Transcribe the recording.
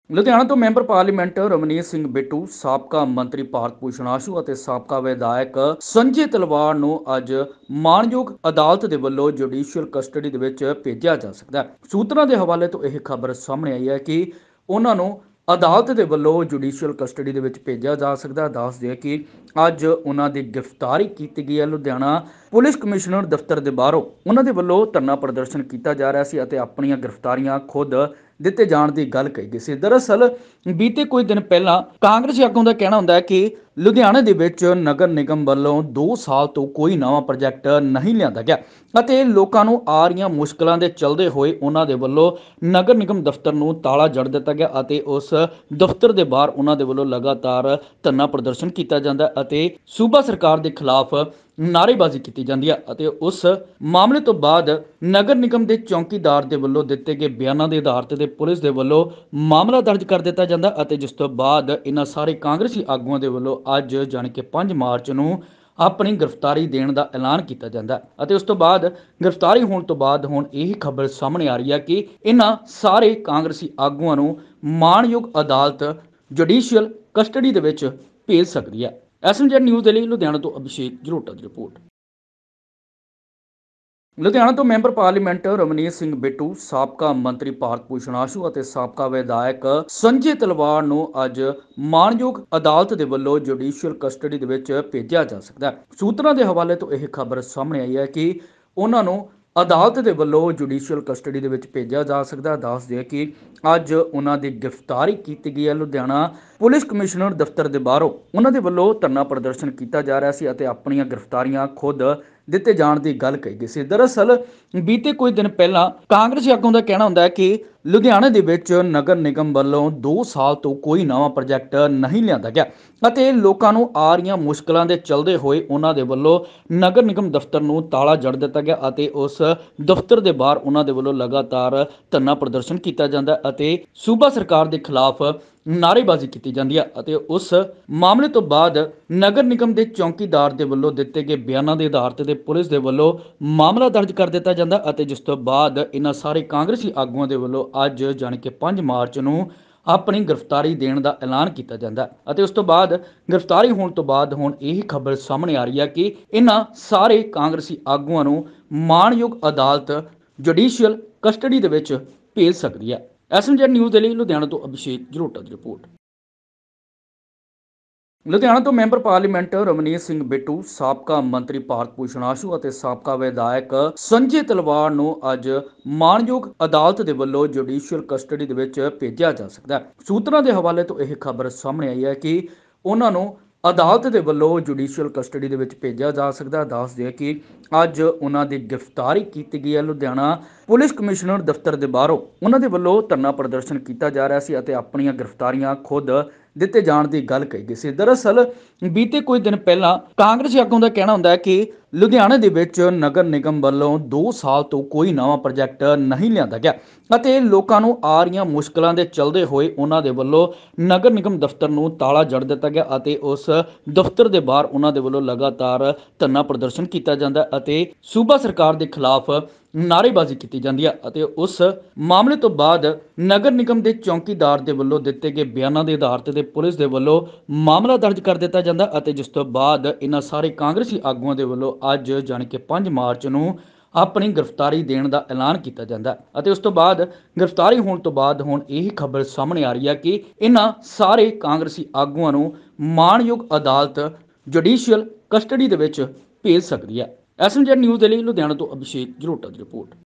ਲੁਧਿਆਣਾ ਤੋਂ member parliament Ravneet Singh Bittu, ਸਾਬਕਾ ਮੰਤਰੀ ਭਾਰਤ ਭੂਸ਼ਣ ਆਸ਼ੂ ਅਤੇ ਸਾਬਕਾ ਵਿਧਾਇਕ ਸੰਜੇ ਤਲਵਾੜ ਨੂੰ ਅੱਜ ਮਾਣਯੋਗ ਅਦਾਲਤ ਦੇ ਵੱਲੋਂ ਜੁਡੀਸ਼ੀਅਲ ਕਸਟਡੀ ਦੇ ਵਿੱਚ ਭੇਜਿਆ ਜਾ ਸਕਦਾ ਹੈ। ਸੂਤਰਾਂ ਦੇ ਹਵਾਲੇ ਤੋਂ ਇਹ ਖਬਰ ਸਾਹਮਣੇ ਆਈ ਹੈ ਕਿ ਉਹਨਾਂ ਨੂੰ ਅਦਾਲਤ ਦੇ ਵੱਲੋਂ ਜੁਡੀਸ਼ੀਅਲ ਕਸਟਡੀ ਦੇ ਵਿੱਚ ਭੇਜਿਆ ਜਾ ਸਕਦਾ। ਦੱਸ ਦਿਓ ਕਿ ਅੱਜ ਉਹਨਾਂ ਦੀ ਗ੍ਰਿਫਤਾਰੀ ਕੀਤੀ ਗਈ ਹੈ। ਲੁਧਿਆਣਾ ਪੁਲਿਸ ਕਮਿਸ਼ਨਰ ਦਫ਼ਤਰ ਦੇ ਬਾਹਰੋਂ ਉਹਨਾਂ ਦੇ ਵੱਲੋਂ ਧਰਨਾ ਪ੍ਰਦਰਸ਼ਨ ਕੀਤਾ ਜਾ ਰਿਹਾ ਸੀ ਅਤੇ ਆਪਣੀਆਂ ਗ੍ਰਿਫਤਾਰੀਆਂ ਖੁਦ ਦਿੱਤੇ ਜਾਣ ਦੀ ਗੱਲ ਕਹੀ ਗਈ ਸੀ। ਦਰਅਸਲ ਬੀਤੇ ਕੁਝ ਦਿਨ ਪਹਿਲਾਂ ਕਾਂਗਰਸੀ ਆਗੂਆਂ ਦਾ ਕਹਿਣਾ ਹੁੰਦਾ ਹੈ ਕਿ ਲੁਧਿਆਣਾ ਦੇ ਵਿੱਚ ਨਗਰ ਨਿਗਮ ਵੱਲੋਂ 2 ਸਾਲ ਤੋਂ ਕੋਈ ਨਵਾਂ ਪ੍ਰੋਜੈਕਟ ਨਹੀਂ ਲਿਆਂਦਾ ਗਿਆ ਅਤੇ ਲੋਕਾਂ ਨੂੰ ਆ ਰਹੀਆਂ ਮੁਸ਼ਕਲਾਂ ਦੇ ਚੱਲਦੇ ਹੋਏ ਉਹਨਾਂ ਦੇ ਵੱਲੋਂ ਨਗਰ ਨਿਗਮ ਦਫ਼ਤਰ ਨੂੰ ਤਾਲਾ ਜੜ ਦਿੱਤਾ ਗਿਆ ਅਤੇ ਉਸ ਦਫ਼ਤਰ ਦੇ ਬਾਹਰ ਉਹਨਾਂ ਦੇ ਵੱਲੋਂ ਲਗਾਤਾਰ ਧਰਨਾ ਪ੍ਰਦਰਸ਼ਨ ਕੀਤਾ ਜਾਂਦਾ ਅਤੇ ਸੂਬਾ ਸਰਕਾਰ ਦੇ ਖਿਲਾਫ ਨਾਅਰੇਬਾਜ਼ੀ ਕੀਤੀ ਜਾਂਦੀ ਹੈ ਅਤੇ ਉਸ ਮਾਮਲੇ ਤੋਂ ਬਾਅਦ ਨਗਰ ਨਿਗਮ ਦੇ ਚੌਕੀਦਾਰ ਦੇ ਵੱਲੋਂ ਦਿੱਤੇ ਗਏ ਬਿਆਨਾਂ ਦੇ ਆਧਾਰ ਤੇ ਪੁਲਿਸ ਦੇ ਵੱਲੋਂ ਮਾਮਲਾ ਦਰਜ ਕਰ ਦਿੱਤਾ ਜਾਂਦਾ ਅਤੇ ਜਿਸ ਤੋਂ ਬਾਅਦ ਇਹਨਾਂ ਸਾਰੇ ਕਾਂਗਰਸੀ ਆਗੂਆਂ ਦੇ ਵੱਲੋਂ ਅੱਜ ਜਾਣੀ ਕਿ 5 ਮਾਰਚ ਨੂੰ ਆਪਣੀ ਗ੍ਰਿਫਤਾਰੀ ਦੇਣ ਦਾ ਐਲਾਨ ਕੀਤਾ ਜਾਂਦਾ ਅਤੇ ਉਸ ਤੋਂ ਬਾਅਦ ਗ੍ਰਿਫਤਾਰੀ ਹੋਣ ਤੋਂ ਬਾਅਦ ਹੁਣ ਇਹ ਖਬਰ ਸਾਹਮਣੇ ਆ ਰਹੀ ਹੈ ਕਿ ਇਹਨਾਂ ਸਾਰੇ ਕਾਂਗਰਸੀ ਆਗੂਆਂ ਨੂੰ ਮਾਣਯੋਗ ਅਦਾਲਤ ਜੁਡੀਸ਼ੀਅਲ ਕਸਟਡੀ ਦੇ ਵਿੱਚ ਭੇਜ ਸਕਦੀ ਹੈ। ਐਸਐਮਜੀ ਨਿਊਜ਼ ਦੇ ਲਈ ਲੁਧਿਆਣਾ ਤੋਂ ਅਭਿਸ਼ੇਕ ਜਲੋਟਾ ਦੀ ਰਿਪੋਰਟ। ਲੁਧਿਆਣਾ ਤੋਂ ਮੈਂਬਰ ਪਾਰਲੀਮੈਂਟ ਰਮਨੀਤ ਸਿੰਘ ਬਿੱਟੂ, ਸਾਬਕਾ ਮੰਤਰੀ ਭਾਰਤ ਭੂਸ਼ਣ ਆਸ਼ੂ ਅਤੇ ਸਾਬਕਾ ਵਿਧਾਇਕ ਸੰਜੇ ਤਲਵਾੜ ਨੂੰ ਅੱਜ ਮਾਣਯੋਗ ਅਦਾਲਤ ਦੇ ਵੱਲੋਂ ਜੁਡੀਸ਼ੀਅਲ ਕਸਟਡੀ ਦੇ ਵਿੱਚ ਭੇਜਿਆ ਜਾ ਸਕਦਾ ਹੈ। ਸੂਤਰਾਂ ਦੇ ਹਵਾਲੇ ਤੋਂ ਇਹ ਖਬਰ ਸਾਹਮਣੇ ਆਈ ਹੈ ਕਿ ਉਹਨਾਂ ਨੂੰ ਅਦਾਲਤ ਦੇ ਵੱਲੋਂ ਜੁਡੀਸ਼ੀਅਲ ਕਸਟਡੀ ਦੇ ਵਿੱਚ ਭੇਜਿਆ ਜਾ ਸਕਦਾ। ਦੱਸ ਦਿਓ ਕਿ ਅੱਜ ਉਹਨਾਂ ਦੀ ਗ੍ਰਿਫਤਾਰੀ ਕੀਤੀ ਗਈ ਹੈ। ਲੁਧਿਆਣਾ ਪੁਲਿਸ ਕਮਿਸ਼ਨਰ ਦਫ਼ਤਰ ਦੇ ਬਾਹਰੋਂ ਉਹਨਾਂ ਦੇ ਵੱਲੋਂ ਧਰਨਾ ਪ੍ਰਦਰਸ਼ਨ ਕੀਤਾ ਜਾ ਰਿਹਾ ਸੀ ਅਤੇ ਆਪਣੀਆਂ ਗ੍ਰਿਫਤਾਰੀਆਂ ਖੁਦ ਦਿੱਤੇ ਜਾਣ ਦੀ ਗੱਲ ਕਹੀ ਗਈ ਸੀ। ਦਰਅਸਲ ਬੀਤੇ ਕੁਝ ਦਿਨ ਪਹਿਲਾਂ ਕਾਂਗਰਸੀ ਆਗੂਆਂ ਦਾ ਕਹਿਣਾ ਹੁੰਦਾ ਹੈ ਕਿ ਲੁਧਿਆਣਾ ਦੇ ਵਿੱਚ ਨਗਰ ਨਿਗਮ ਵੱਲੋਂ 2 ਸਾਲ ਤੋਂ ਕੋਈ ਨਵਾਂ ਪ੍ਰੋਜੈਕਟ ਨਹੀਂ ਲਿਆਂਦਾ ਗਿਆ ਅਤੇ ਲੋਕਾਂ ਨੂੰ ਆ ਰਹੀਆਂ ਮੁਸ਼ਕਲਾਂ ਦੇ ਚੱਲਦੇ ਹੋਏ ਉਹਨਾਂ ਦੇ ਵੱਲੋਂ ਨਗਰ ਨਿਗਮ ਦਫ਼ਤਰ ਨੂੰ ਤਾਲਾ ਜੜ ਦਿੱਤਾ ਗਿਆ ਅਤੇ ਉਸ ਦਫ਼ਤਰ ਦੇ ਬਾਹਰ ਉਹਨਾਂ ਦੇ ਵੱਲੋਂ ਲਗਾਤਾਰ ਧਰਨਾ ਪ੍ਰਦਰਸ਼ਨ ਕੀਤਾ ਜਾਂਦਾ ਅਤੇ ਸੂਬਾ ਸਰਕਾਰ ਦੇ ਖਿਲਾਫ ਨਾਅਰੇਬਾਜ਼ੀ ਕੀਤੀ ਜਾਂਦੀ ਹੈ ਅਤੇ ਉਸ ਮਾਮਲੇ ਤੋਂ ਬਾਅਦ ਨਗਰ ਨਿਗਮ ਦੇ ਚੌਕੀਦਾਰ ਦੇ ਵੱਲੋਂ ਦਿੱਤੇ ਗਏ ਬਿਆਨਾਂ ਦੇ ਆਧਾਰ ਤੇ ਪੁਲਿਸ ਦੇ ਵੱਲੋਂ ਮਾਮਲਾ ਦਰਜ ਕਰ ਦਿੱਤਾ ਜਾਂਦਾ ਅਤੇ ਜਿਸ ਤੋਂ ਬਾਅਦ ਇਹਨਾਂ ਸਾਰੇ ਕਾਂਗਰਸੀ ਆਗੂਆਂ ਦੇ ਵੱਲੋਂ ਅੱਜ ਜਾਣੀ ਕਿ 5 ਮਾਰਚ ਨੂੰ ਆਪਣੀ ਗ੍ਰਿਫਤਾਰੀ ਦੇਣ ਦਾ ਐਲਾਨ ਕੀਤਾ ਜਾਂਦਾ ਅਤੇ ਉਸ ਤੋਂ ਬਾਅਦ ਗ੍ਰਿਫਤਾਰੀ ਹੋਣ ਤੋਂ ਬਾਅਦ ਹੁਣ ਇਹ ਖਬਰ ਸਾਹਮਣੇ ਆ ਰਹੀ ਹੈ ਕਿ ਇਹਨਾਂ ਸਾਰੇ ਕਾਂਗਰਸੀ ਆਗੂਆਂ ਨੂੰ ਮਾਣਯੋਗ ਅਦਾਲਤ ਜੁਡੀਸ਼ੀਅਲ ਕਸਟਡੀ ਦੇ ਵਿੱਚ ਭੇਜ ਸਕਦੀ ਹੈ। ਐਸਐਮਜੀ ਨਿਊਜ਼ ਦੇ ਲਈ ਲੁਧਿਆਣਾ ਤੋਂ ਅਭਿਸ਼ੇਕ ਜਲੋਟਾ ਦੀ ਰਿਪੋਰਟ। ਲੁਧਿਆਣਾ ਤੋਂ ਮੈਂਬਰ ਪਾਰਲੀਮੈਂਟ ਰਮਨੀਤ ਸਿੰਘ ਬਿੱਟੂ, ਸਾਬਕਾ ਮੰਤਰੀ ਭਾਰਤ ਭੂਸ਼ਣ ਆਸ਼ੂ ਅਤੇ ਸਾਬਕਾ ਵਿਧਾਇਕ ਸੰਜੇ ਤਲਵਾੜ ਨੂੰ ਅੱਜ ਮਾਣਯੋਗ ਅਦਾਲਤ ਦੇ ਵੱਲੋਂ ਜੁਡੀਸ਼ੀਅਲ ਕਸਟਡੀ ਦੇ ਵਿੱਚ ਭੇਜਿਆ ਜਾ ਸਕਦਾ। ਸੂਤਰਾਂ ਦੇ ਹਵਾਲੇ ਤੋਂ ਇਹ ਖਬਰ ਸਾਹਮਣੇ ਆਈ ਹੈ ਕਿ ਉਹਨਾਂ ਨੂੰ ਅਦਾਲਤ ਦੇ ਵੱਲੋਂ ਜੁਡੀਸ਼ੀਅਲ ਕਸਟਡੀ ਦੇ ਵਿੱਚ ਭੇਜਿਆ ਜਾ ਸਕਦਾ। ਦੱਸ ਦਿਓ ਕਿ ਅੱਜ ਉਹਨਾਂ ਦੀ ਗ੍ਰਿਫਤਾਰੀ ਕੀਤੀ ਗਈ ਹੈ। ਲੁਧਿਆਣਾ ਪੁਲਿਸ ਕਮਿਸ਼ਨਰ ਦਫ਼ਤਰ ਦੇ ਬਾਹਰੋਂ ਉਹਨਾਂ ਦੇ ਵੱਲੋਂ ਧਰਨਾ ਪ੍ਰਦਰਸ਼ਨ ਕੀਤਾ ਜਾ ਰਿਹਾ ਸੀ ਅਤੇ ਆਪਣੀਆਂ ਗ੍ਰਿਫਤਾਰੀਆਂ ਖੁਦ ਦਿੱਤੇ ਜਾਣ ਦੀ ਗੱਲ ਕਹੀ ਗਈ ਸੀ। ਦਰਅਸਲ ਬੀਤੇ ਕੁਝ ਦਿਨ ਪਹਿਲਾਂ ਕਾਂਗਰਸੀ ਆਗੂਆਂ ਦਾ ਕਹਿਣਾ ਹੁੰਦਾ ਹੈ ਕਿ ਲੁਧਿਆਣਾ ਦੇ ਵਿੱਚ ਨਗਰ ਨਿਗਮ ਵੱਲੋਂ 2 ਸਾਲ ਤੋਂ ਕੋਈ ਨਵਾਂ ਪ੍ਰੋਜੈਕਟ ਨਹੀਂ ਲਿਆਂਦਾ ਗਿਆ ਅਤੇ ਲੋਕਾਂ ਨੂੰ ਆ ਰਹੀਆਂ ਮੁਸ਼ਕਲਾਂ ਦੇ ਚੱਲਦੇ ਹੋਏ ਉਹਨਾਂ ਦੇ ਵੱਲੋਂ ਨਗਰ ਨਿਗਮ ਦਫ਼ਤਰ ਨੂੰ ਤਾਲਾ ਜੜ ਦਿੱਤਾ ਗਿਆ ਅਤੇ ਉਸ ਦਫ਼ਤਰ ਦੇ ਬਾਹਰ ਉਹਨਾਂ ਦੇ ਵੱਲੋਂ ਲਗਾਤਾਰ ਧਰਨਾ ਪ੍ਰਦਰਸ਼ਨ ਕੀਤਾ ਜਾਂਦਾ ਅਤੇ ਸੂਬਾ ਸਰਕਾਰ ਦੇ ਖਿਲਾਫ ਨਾਅਰੇਬਾਜ਼ੀ ਕੀਤੀ ਜਾਂਦੀ ਹੈ ਅਤੇ ਉਸ ਮਾਮਲੇ ਤੋਂ ਬਾਅਦ ਨਗਰ ਨਿਗਮ ਦੇ ਚੌਕੀਦਾਰ ਦੇ ਵੱਲੋਂ ਦਿੱਤੇ ਗਏ ਬਿਆਨਾਂ ਦੇ ਆਧਾਰ ਤੇ ਪੁਲਿਸ ਦੇ ਵੱਲੋਂ ਮਾਮਲਾ ਦਰਜ ਕਰ ਦਿੱਤਾ ਜਾਂਦਾ ਅਤੇ ਜਿਸ ਤੋਂ ਬਾਅਦ ਇਹਨਾਂ ਸਾਰੇ ਕਾਂਗਰਸੀ ਆਗੂਆਂ ਦੇ ਵੱਲੋਂ ਅੱਜ ਜਾਣੀ ਕਿ 5 ਮਾਰਚ ਨੂੰ ਆਪਣੀ ਗ੍ਰਿਫਤਾਰੀ ਦੇਣ ਦਾ ਐਲਾਨ ਕੀਤਾ ਜਾਂਦਾ ਅਤੇ ਉਸ ਤੋਂ ਬਾਅਦ ਗ੍ਰਿਫਤਾਰੀ ਹੋਣ ਤੋਂ ਬਾਅਦ ਹੁਣ ਇਹ ਖਬਰ ਸਾਹਮਣੇ ਆ ਰਹੀ ਹੈ ਕਿ ਇਹਨਾਂ ਸਾਰੇ ਕਾਂਗਰਸੀ ਆਗੂਆਂ ਨੂੰ ਮਾਣਯੋਗ ਅਦਾਲਤ ਜੁਡੀਸ਼ੀਅਲ ਕਸਟਡੀ ਦੇ ਵਿੱਚ ਭੇਜ ਸਕਦੀ ਹੈ। ਐਸਐਮਜੀ ਨਿਊਜ਼ ਦੇ ਲਈ ਲੁਧਿਆਣਾ ਤੋਂ ਅਭਿਸ਼ੇਕ ਜਲੋਟਾ ਦੀ ਰਿਪੋਰਟ।